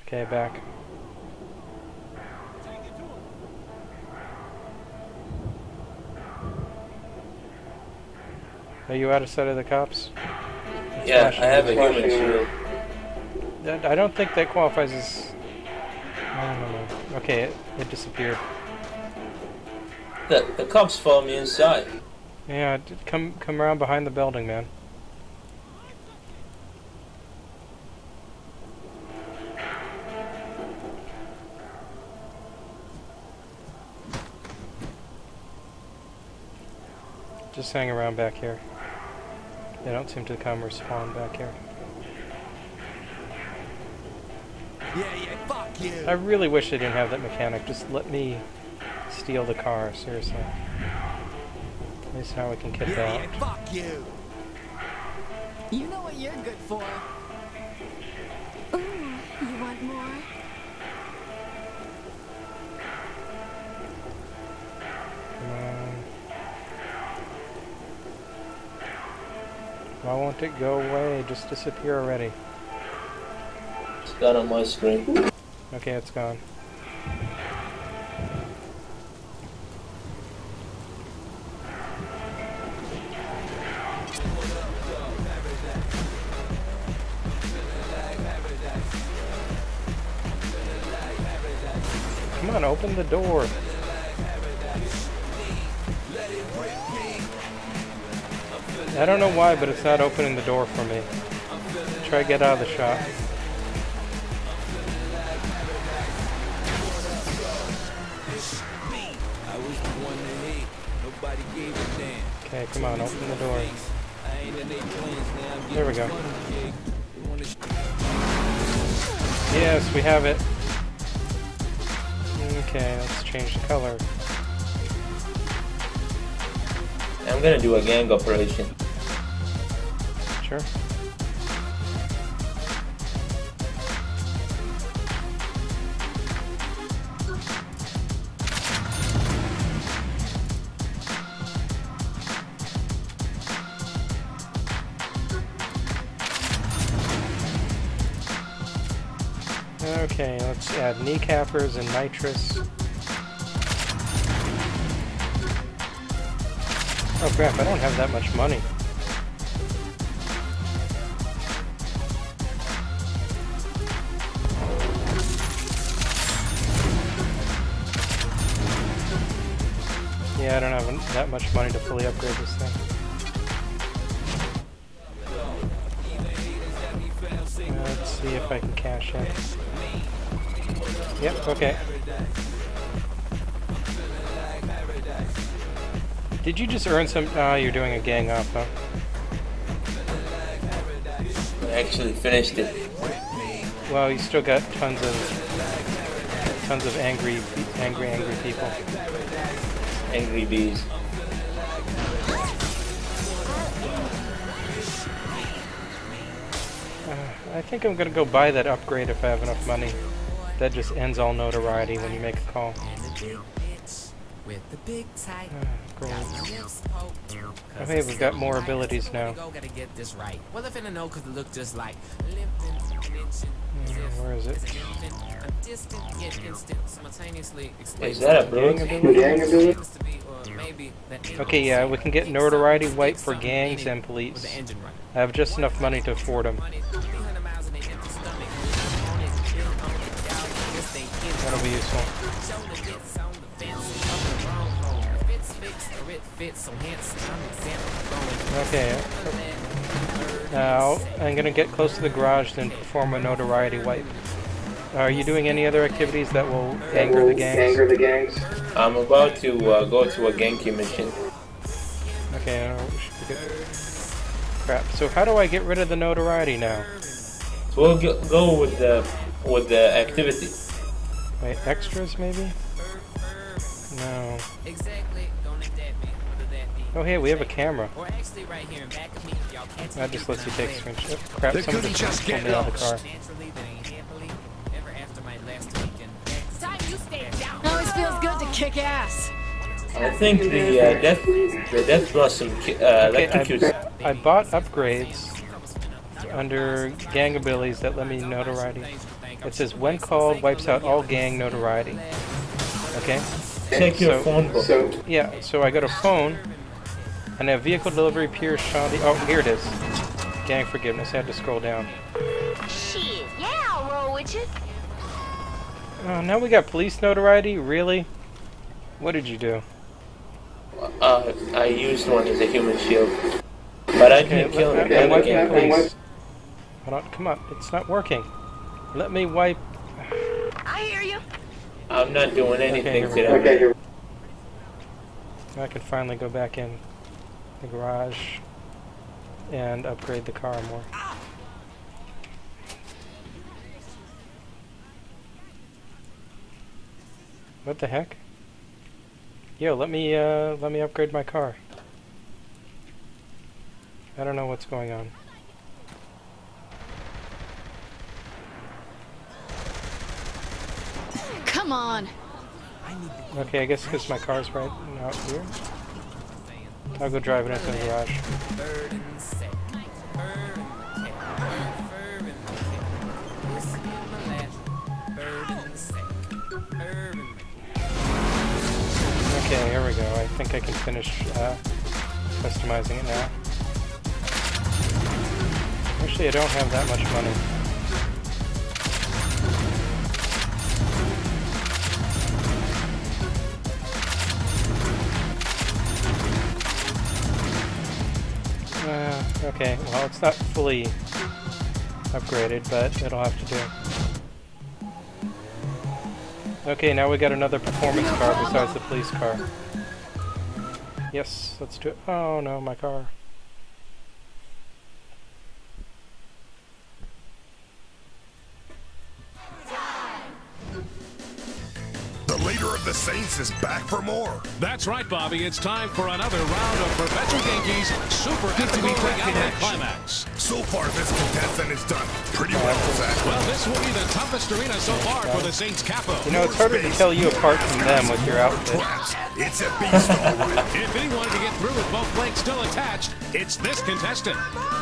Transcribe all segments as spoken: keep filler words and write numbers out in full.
Okay, back. Are you out of sight of the cops? It's Yeah, I flashing. have a human shield. That- I don't think that qualifies as... I don't know. Okay, it, it disappeared. The, the cops follow me inside. Yeah, d- come come around behind the building, man. Just hang around back here. They don't seem to come or spawn back here. Yeah, yeah, fuck you. I really wish they didn't have that mechanic. Just let me steal the car, seriously. At least now we can get Yeah, out. yeah, fuck you. You know what you're good for. Ooh, you want more? Come on. Why won't it go away? Just disappear already. It's got on my screen. Okay, it's gone. Come on, open the door. I don't know why, but it's not opening the door for me. Try to get out of the shot. Okay, come on, open the door. There we go. Yes, we have it. Okay, let's change the color. I'm gonna do a gang operation. Sure. Okay, let's add kneecappers and nitrous. Oh crap, I don't have that much money. Yeah, I don't have that much money to fully upgrade this thing. Uh, let's see if I can cash in. Yep, okay. Did you just earn some... Ah, oh, you're doing a gang up, huh? I actually finished it. Well, you still got tons of... tons of angry, angry, angry people. Angry bees. Uh, I think I'm gonna go buy that upgrade if I have enough money. That just ends all notoriety when you make a call. With the big tight. Uh, great. Okay, we've got more abilities now. Gotta get this right. Well, if I know, cause it look just like. Uh, where is it? Is that a Gang brute? ability? Okay, yeah, we can get notoriety white for gangs and police. I have just enough money to afford them. That'll be useful. Okay. Now, I'm gonna get close to the garage and perform a notoriety wipe. Are you doing any other activities that will anger the gangs? Anger the gangs. I'm about to uh, go to a Genki mission. Okay, no, we should be good. Crap. So how do I get rid of the notoriety now? So we'll go, go with the with the activity. Wait, extras maybe? No. Oh hey, we have a camera. That just lets you take screenshots. Crap, They someone couldn't just just pulled get me out of the car. lost. Always feels good to kick ass. I think the uh, death the death blossom ki- uh, Okay, electrocutes. I, I bought upgrades. under gang abilities that let me notoriety. It says when called wipes out all gang notoriety. Okay? Check your So- phone book. Yeah, so I go to phone and I have vehicle delivery, Pierce, Shandy. Oh, here it is. Gang forgiveness. I had to scroll down. Shit, yeah, I'll roll with you. Oh, now we got police notoriety? Really? What did you do? Uh, I used one as a human shield, but I Okay, didn't kill let, him. I'm wiping again. police. Hold on, come on. It's not working. Let me wipe. I hear you. I'm not doing anything here we to go. them. I can finally go back in the garage and upgrade the car more. What the heck? Yo, let me uh, let me upgrade my car. I don't know what's going on. Come on. Okay, I guess because my car's right out here. I'll go drive it into the garage. Bird and set. Bird and cat. Fur and cat. Whiskey in my lap. Bird and set. Bird and Okay, here we go. I think I can finish uh, customizing it now. Actually, I don't have that much money. Uh, okay, well, it's not fully upgraded, but it'll have to do. Okay, now we got another performance car besides the police car. Yes, let's do it. Oh no, my car. The leader of the Saints is back for more. That's right, Bobby. It's time for another round of Professor Genki's Super Ethical Reality Climax. So far, this contestant has done pretty well, Zach. Well, this will be the toughest arena so far for the Saints capo. You know, it's harder to tell you apart from them with your outfit. Traps. It's a beast, all right. If he wanted to get through with both legs still attached, it's this contestant.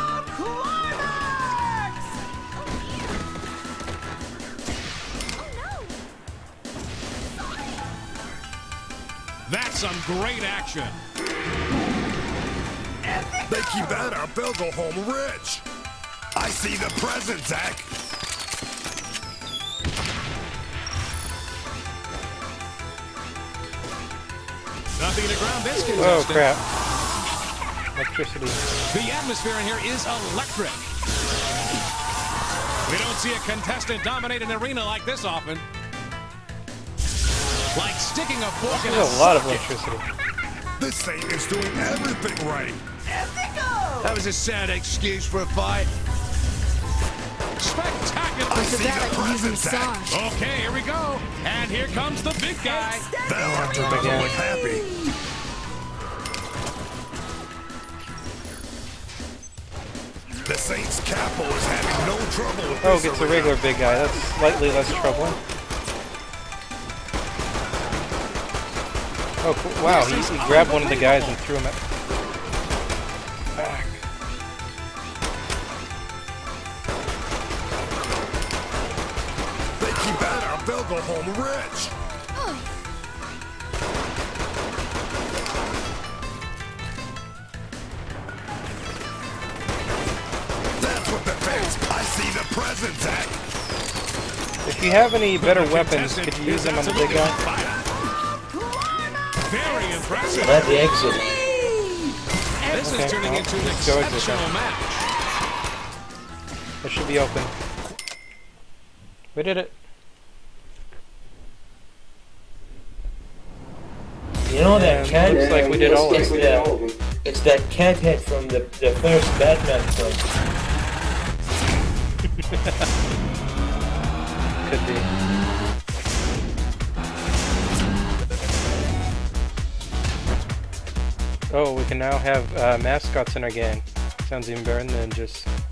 That's some great action. They keep that up, they'll go home rich. I see the present, Zach. Nothing to ground this contestant. Oh crap. Electricity. The atmosphere in here is electric. We don't see a contestant dominate an arena like this often. Like sticking a fork in a There's a lot of socket. electricity. This Saint is doing everything right. That was a sad excuse for a fight. Spectacular. I After see that, I the can use a present, Zach. massage. Okay, here we go. And here comes the big guy. That electric doesn't again. look happy. The Saints capo is having no trouble with Oh, this gets a arena. regular big guy. That's slightly less troubling. Oh, cool. Wow, he, he grabbed one of the guys and threw him at... back. They keep that up, they'll go home rich. That's what the fans. I see the present, Zach. If you have any better The weapons, contestant could you use is them on the big absolutely on guy? fire. Very impressive. Let the exit. This Okay, is turning well, into an let's go exit exceptional then. match. It should be open. We did it. You know that And cat? looks like we did all of it's, it. the, it's that cat head from the, the first Batman film. Could be. Oh, we can now have uh, mascots in our gang. Sounds even better than just